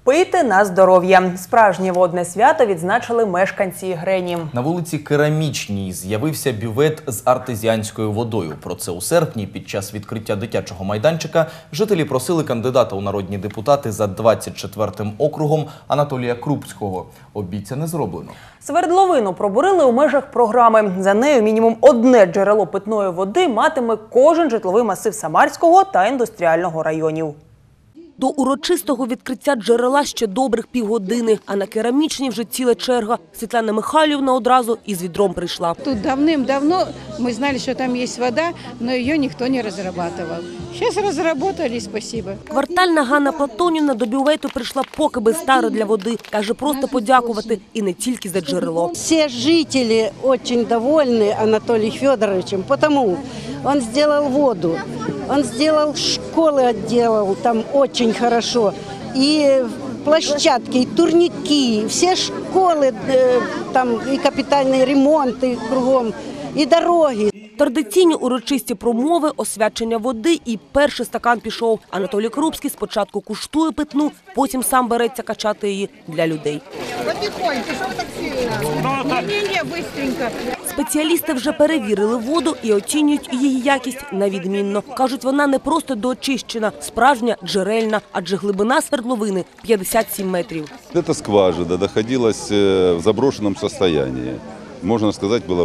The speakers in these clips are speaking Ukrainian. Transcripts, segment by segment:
Пийте на здоров'я. Справжнє водне свято відзначили мешканці Ігрені. На вулиці Керамічній з'явився бювет з артезіанською водою. Про це у серпні під час відкриття дитячого майданчика жителі просили кандидата у народні депутати за 24-м округом Анатолія Крупського. Обіцяне зроблено. Свердловину пробурили у межах програми. За нею мінімум одне джерело питної води матиме кожен житловий масив Самарського та індустріального районів. До урочистого відкриття джерела ще добрих півгодини, а на Керамічній вже ціла черга. Світлана Михайлівна одразу із відром прийшла. Тут давным-давно мы знали, что там есть вода, но ее никто не разрабатывал. Сейчас разработали, спасибо. Квартальна Ганна Платонівна до бювету прийшла поки без тари для води. Каже, просто подякувати і не тільки за джерело. Все жители очень довольны Анатолием Федоровичем, потому он сделал воду, он сделал школы, отделал там очень хорошо, и площадки, и турники, все школы, там и капитальные ремонты кругом, и дороги. Традиційні урочисті промови, освячення води і перший стакан пішов. Анатолій Крупський спочатку куштує питну, потім сам береться качати її для людей. Потихоньку, что вы так сильно? Не-не-не, быстренько. Спеціалісти вже перевірили воду і оцінюють її якість на відмінно. Кажуть, вона не просто доочищена, справжня джерельна, адже глибина свердловини – 57 метрів. Эта скважина находилась в заброшенном состоянии. Можно сказать, была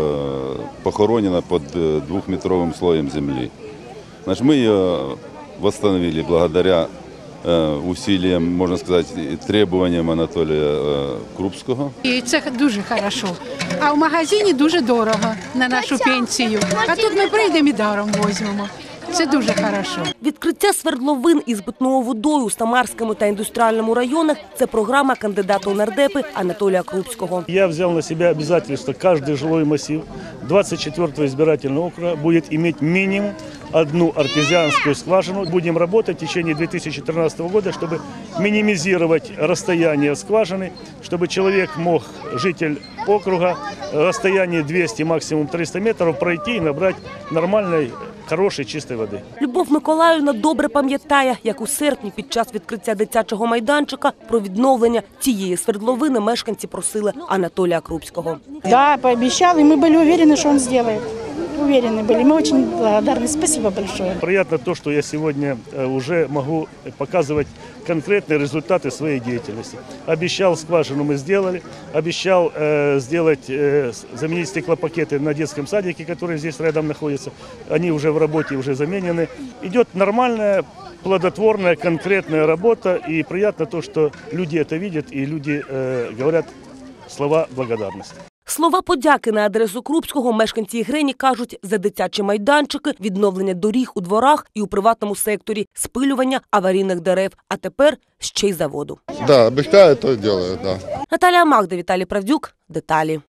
похоронена под двухметровым слоем земли. Значит, мы ее восстановили благодаря усилиям, можно сказать, требованиям Анатолія Крупського. І це дуже хорошо. А в магазині дуже дорого на нашу пенсію. А тут ми прийдемо і даром візьмемо. Це дуже хорошо. Відкриття свердловин із питною водою у Самарському та індустріальному районах – це програма кандидата у нардепи Анатолія Крупського. Я взял на себя обязательство, каждый жилой массив 24-го избирательного округа будет иметь минимум одну артезианскую скважину. Будем работать в течение 2013 года, чтобы минимизировать расстояние скважины, чтобы человек мог, житель округа, расстояние 200, максимум 300 метров пройти и набрать нормальной, хорошої, чистої води. Любов Миколаївна добре пам'ятає, як у серпні під час відкриття дитячого майданчика про відновлення цієї свердловини мешканці просили Анатолія Крупського. Да, пообещал, и мы были уверены, что он сделает. Уверены были. Мы очень благодарны. Спасибо большое. Приятно то, что я сегодня уже могу показывать конкретные результаты своей деятельности. Обещал скважину мы сделали, обещал заменить стеклопакеты на детском садике, который здесь рядом находится. Они уже в работе, уже заменены. Идет нормальная, плодотворная, конкретная работа. И приятно то, что люди это видят и люди говорят слова благодарности. Слова подяки на адресу Крупського мешканці Ігрені кажуть за дитячі майданчики, відновлення доріг у дворах і у приватному секторі, спилювання аварійних дерев, а тепер ще й за воду. Да, обещаю, то делаю, да. Наталія Магда, Віталій Правдюк. Деталі.